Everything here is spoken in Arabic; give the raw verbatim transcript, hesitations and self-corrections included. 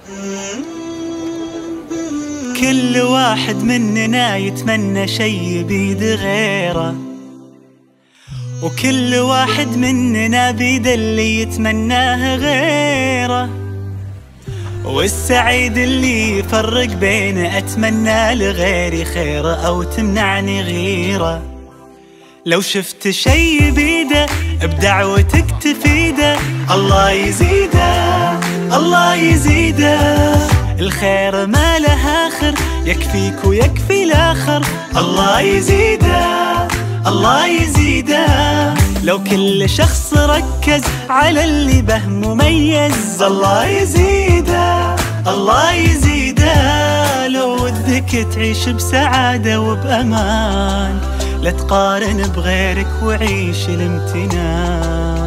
كل واحد مننا يتمنى شي بيد غيره، وكل واحد مننا بيد اللي يتمناه غيره، والسعيد اللي يفرق بينه أتمنى لغيري خيره أو تمنعني غيره. لو شفت شي بيده بدعوتك تفيده، الله يزيده الله يزيده. الخير ما له آخر، يكفيك ويكفي الآخر، الله يزيده الله يزيده. لو كل شخص ركز على اللي به مميز، الله يزيده الله يزيده. لو ودك تعيش بسعادة وبأمان، لا تقارن بغيرك وعيش الامتنان.